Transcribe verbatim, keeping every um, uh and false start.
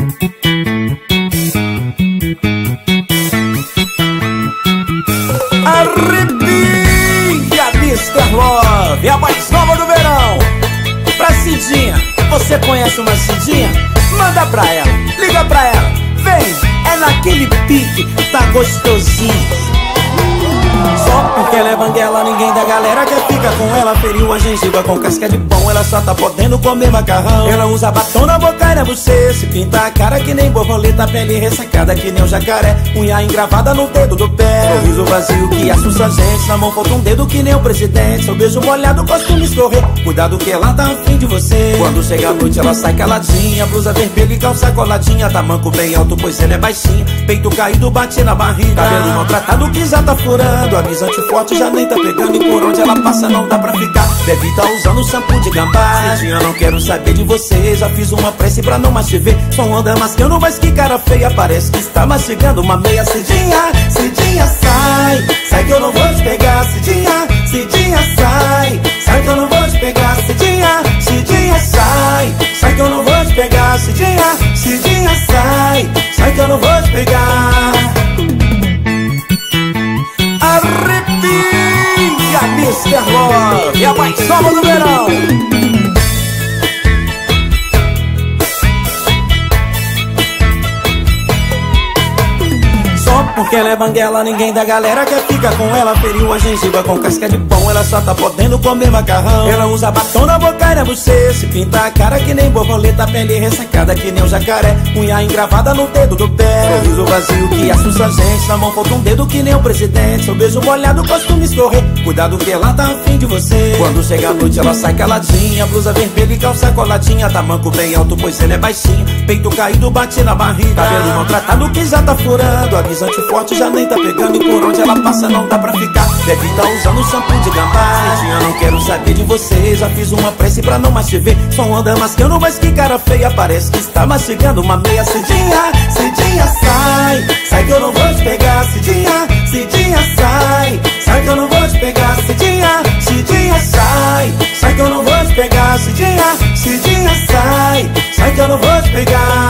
Arrepia, mister Love, a mais nova do verão. Pra Cidinha, você conhece uma Cidinha? Manda pra ela, liga pra ela. Vem, é naquele pique, tá gostosinho. Só porque ela é banguela, ninguém da galera quer ficar com ela. Feriu a gengiva com casca de pão, ela só tá podendo comer macarrão. Ela usa batom na boca e na você, se pinta a cara que nem borboleta, pele ressecada que nem um jacaré, unha engravada no dedo do pé, sorriso vazio que assusta a gente, na mão falta um dedo que nem o presidente. Seu beijo molhado costume escorrer, cuidado que ela tá afim de você. Quando chega a noite ela sai caladinha, blusa vermelha e calça coladinha, tamanco bem alto pois ele é baixinho, peito caído bate na barriga, cabelo maltratado que já tá furando, avisante forte já nem tá pegando, e por onde ela passa não dá pra ficar. Deve tá usando shampoo de gambá. Cidinha, não quero saber de você, já fiz uma prece pra não mais te ver. Só anda mascando, mas que cara feia, parece que está mastigando uma meia. Cidinha, Cidinha, sai, sai que eu não vou te pegar. Cidinha, Cidinha, sai, sai que eu não vou te pegar. Cidinha, Cidinha, sai, sai que eu não vou te pegar. Cidinha, Cidinha, sai, sai que eu não vou te pegar. Arrepia, mister Love, a mais nova do verão. Só porque ela é banguela, ninguém da galera quer ficar com ela. Feriu a gengiva com casca de pão, ela só tá podendo comer macarrão. Ela usa batom na boca e na você, se pinta a cara que nem borboleta, pele ressecada que nem um jacaré, unha engravada no dedo do pé, sorriso vazio que assusta a gente, na mão falta um dedo que nem o presidente. Seu beijo molhado costume escorrer, cuidado que ela tá afim de você. Quando chega a noite ela sai caladinha, blusa vermelha e calça coladinha, tamanco bem alto pois ele é baixinho, peito caído bate na barriga, cabelo maltratado que já tá furando, avisante forte já nem tá pegando, e por onde ela passa não dá pra ficar. Deve tá usando shampoo de gambá. Cidinha, não quero saber de você, já fiz uma prece pra não mais te ver. Só anda mascando, mas que cara feia, parece que está mastigando uma meia. Cidinha, Cidinha, sai, sai que eu não vou te pegar. Cidinha, Cidinha, sai, sai que eu não vou te pegar. Cidinha, Cidinha, sai, sai que eu não vou te pegar. Cidinha, Cidinha, sai, sai que eu não vou te pegar.